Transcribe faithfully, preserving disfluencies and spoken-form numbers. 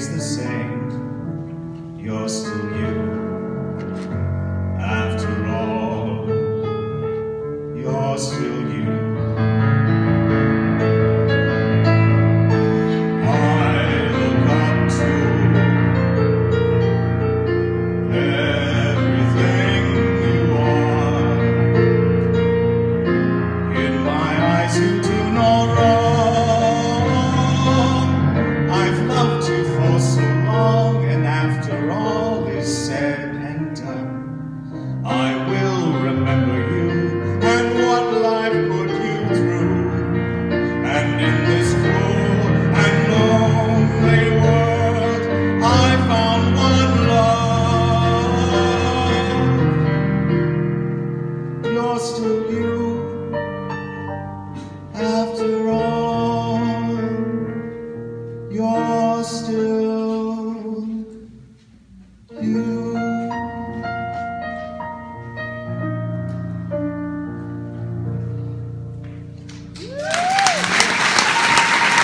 stays the same. You're still you. After all, you're still you. I look up to everything you are. In my eyes you do no wrong. I've loved you for so long, and after all is said and done, I will remember you and what life put you through. And in this cruel and lonely world, I found one love. You're still you.